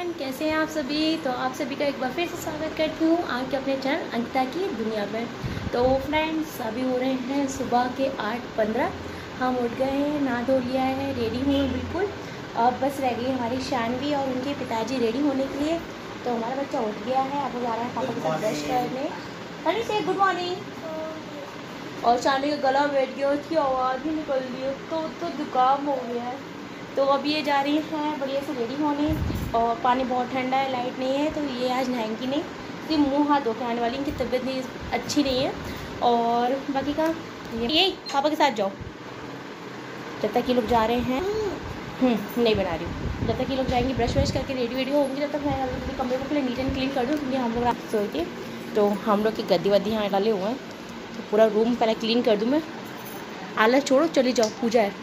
Friend, कैसे हैं आप सभी। तो आप सभी का एक बार फिर से स्वागत करती हूँ आपके अपने चैनल अंकिता की दुनिया में। तो फ्रेंड्स, अभी हो रहे हैं सुबह के 8:15। हम उठ गए हैं, नहा धो लिया है, रेडी हूँ बिल्कुल। अब बस रह गई हमारी शानवी और उनके पिताजी रेडी होने के लिए। तो हमारा बच्चा उठ गया है, अब जा रहा है पापा के साथ ब्रश करने। हनी से गुड मॉर्निंग। और शानवी का गला बैठ गया, उसकी आवाज़ ही निकल रही है, तो जुकाम हो गया है। तो अब ये जा रही हैं बढ़िया से रेडी होने। और पानी बहुत ठंडा है, लाइट नहीं है, तो ये आज नहाएंगी नहीं, सिर्फ मुँह हाथ धो के आने वाली। इनकी तबीयत नहीं अच्छी नहीं है। और बाकी का यही पापा के साथ जाओ। जब तक ये लोग जा रहे हैं नहीं बना रही हूँ। जब तक ये लोग जाएंगे ब्रश व्रश करके रेडी होंगी, जब तक मैं अपने कमरे को पहले नीट एंड क्लीन कर दूँ, क्योंकि हम लोग रात सोए थे। तो हम लोग की गद्दी वद्दी यहाँ डाले हुए हैं, तो पूरा रूम पहले क्लीन कर दूँ मैं। आलस छोड़ो, चली जाओ, पूजा है।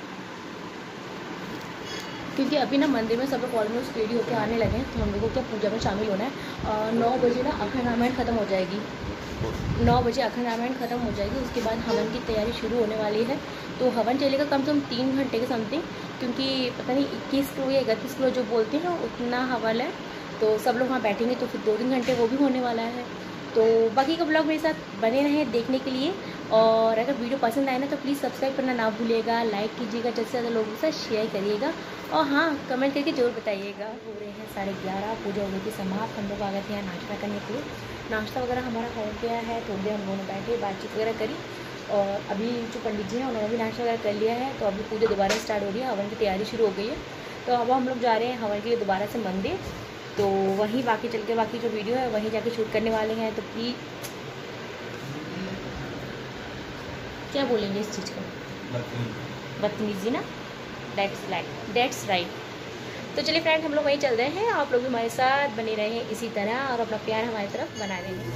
क्योंकि अभी ना मंदिर में सब लोग ऑलमोस्ट रेडी होकर आने लगे हैं, तो हम लोग को क्या पूजा में शामिल होना है। 9 बजे ना अखंड रामायण ख़त्म हो जाएगी। 9 बजे अखंड रामायण ख़त्म हो जाएगी, उसके बाद हवन की तैयारी शुरू होने वाली है। तो हवन चलेगा कम से कम 3 घंटे के समथिंग, क्योंकि पता नहीं 21 किलो या 31 किलो जो बोलते हैं उतना हवन है। तो सब लोग वहाँ बैठेंगे, तो फिर 2-3 घंटे वो भी होने वाला है। तो बाकी का ब्लॉग मेरे साथ बने रहें देखने के लिए। और अगर वीडियो पसंद आए ना तो प्लीज़ सब्सक्राइब करना ना भूलिएगा, लाइक कीजिएगा, ज़्यादा से ज़्यादा लोगों के साथ शेयर करिएगा। और हाँ, कमेंट करके ज़रूर बताइएगा। हो रहे हैं 11:30, पूजा हो गई थी समाप्त। हम लोग आ गए थे यहाँ नाश्ता करने के लिए। नाश्ता वगैरह हमारा हो गया है, थोड़ी देर हम दोनों बैठे, बातचीत वगैरह करी। और अभी जो पंडित जी हैं उन्होंने भी नाश्ता वगैरह कर लिया है। तो अभी पूजा दोबारा स्टार्ट हो रही है, हवन की तैयारी शुरू हो गई है। तो अब हम लोग जा रहे हैं हवन के लिए दोबारा से मंदिर। तो वहीं बाकी चल के बाकी जो वीडियो है वहीं जाके शूट करने वाले हैं। तो प्लीज़ क्या बोलेंगे इस चीज़ को, बदतमीजी ना, डेट्स राइट। तो चलिए फ्रेंड, हम लोग वहीं चल रहे हैं, आप लोग भी हमारे साथ बने रहे हैं इसी तरह और अपना प्यार हमारी तरफ बना रहे हैं।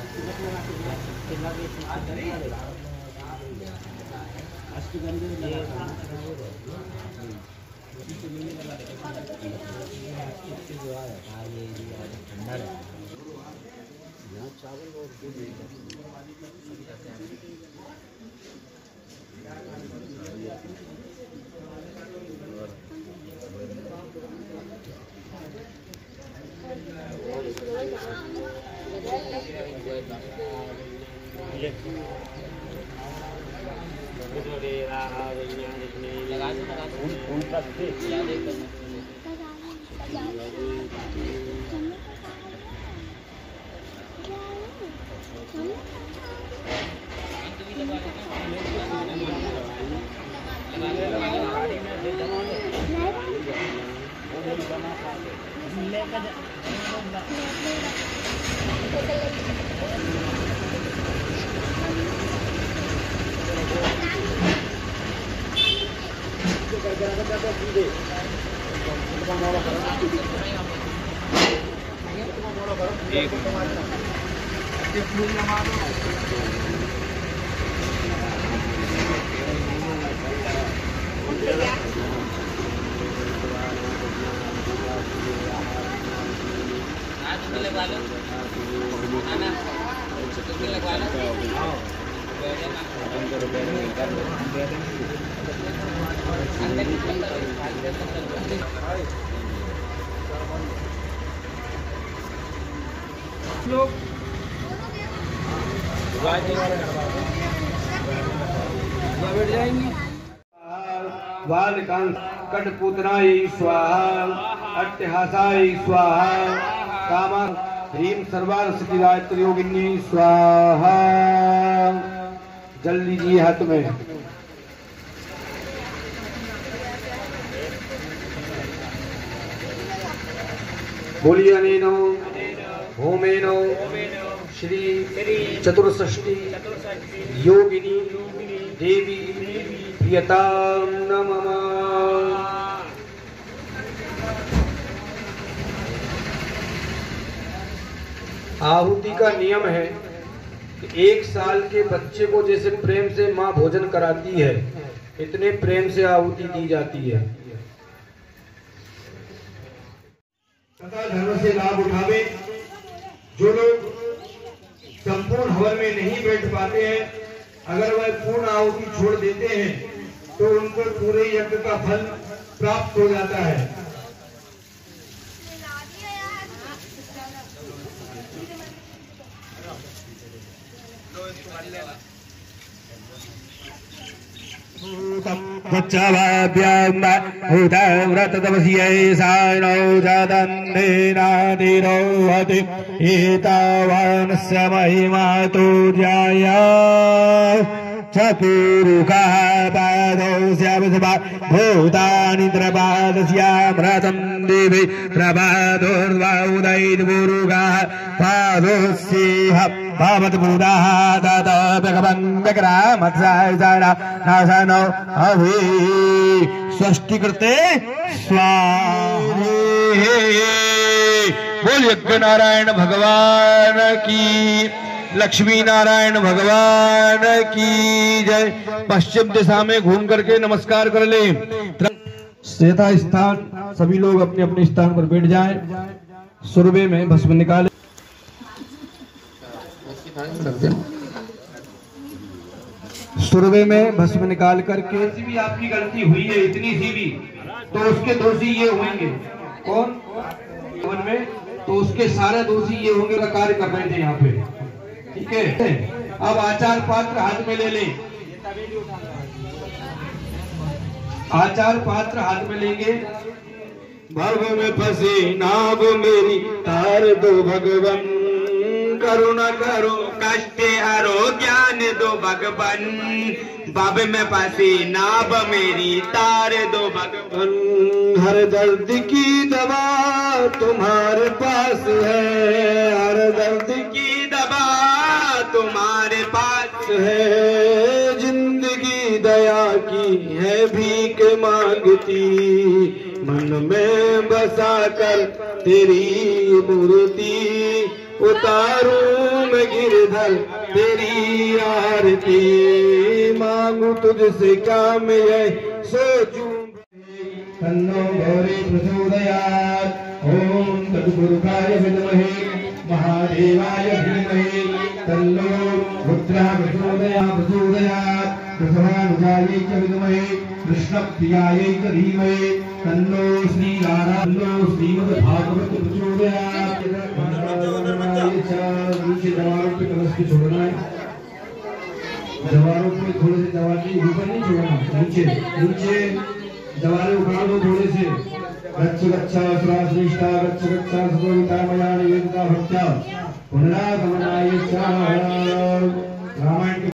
लोग बैठ जाएंगे। बालकांत कटपुतनाय स्वाहा, अट्टहासाय स्वाहा, कामा ह्रीं सर्वारस्वती गायत्री योगिनी स्वाहा। जल लीजिए हाथ में। बोलिए अनेनो होमेनो श्री चतुर्षष्टि योगिनी देवी प्रियतां नमः। आहुति का नियम है कि 1 साल के बच्चे को जैसे प्रेम से माँ भोजन कराती है, इतने प्रेम से आहुति दी जाती है। तथा धर्म से लाभ उठावे। जो लोग संपूर्ण हवन में नहीं बैठ पाते हैं, अगर वह पूर्ण आहुति छोड़ देते हैं तो उनको पूरे यज्ञ का फल प्राप्त हो जाता है। व्रतमस्यैषानौजादन्धेनादिरोहति एतावानस्य महिमा तुर्याय चतुरुखः पादौ स्यावसभा भूतानि द्रपादस्यामृतं देवी प्रभादोर्वाउदैर्बुरुगः पादोस्येह भवद्बुधः ततोऽप्यगमङ्गकरामत्सायसारा नाशनो अभि षष्ठी करते स्वाहा। बोल यज्ञ नारायण भगवान की, लक्ष्मी नारायण भगवान की जय। पश्चिम दिशा में घूम करके नमस्कार कर ले। यथा स्थान सभी लोग अपने अपने स्थान पर बैठ जाएं। सुरभि में भस्म निकाले। सुरभि में भस्म निकाल करके भी आपकी गलती हुई है इतनी सी भी, तो उसके दोषी ये होंगे। कौन? जीवन में तो उसके सारे दोषी ये होंगे का कार्य कर रहे थे यहाँ पे। ठीक है, अब आचार पात्र हाथ में ले लें। आचार पात्र हाथ में लेंगे। भव में फंसे नाव मेरी तार दो भगवन, करुणा करो कष्ट हरो ज्ञान दो भगवन। भव में फंसी नाव मेरी तार दो भगवन। हर दर्द की दवा तुम्हारे पास है, हर दर्द की दवा तुम्हारे पास है। जिंदगी दया की है भीख मांगती, मन में बसा कर तेरी मूर्ति। उतारूं मैं गिरधर तेरी आरती, मांगू तुझसे क्या मैं सोचूं। तन्नो गौरी प्रचोदयात्। ओम तत्पुरुषाय विद्महे महादेवाय धीमहि तन्नो रुद्रः प्रचोदयात्। प्रथमानुजायै च विद्महे कृष्णप्रियायै च धीमहि तन्नो श्रीमद्भागवत प्रचोदयात्। नीचे जवानों पे कलश की छोड़ना है। जवानों पे थोड़े से जवान के ऊपर नहीं छोड़ना, नीचे नीचे जवाने उखाड़ दो थोड़े से। गच्छ गच्छा श्रेष्ठा गच्छ गच्छा सुगोविता मया निवेदिता भक्त्या पुनरागमनाय च। रामायण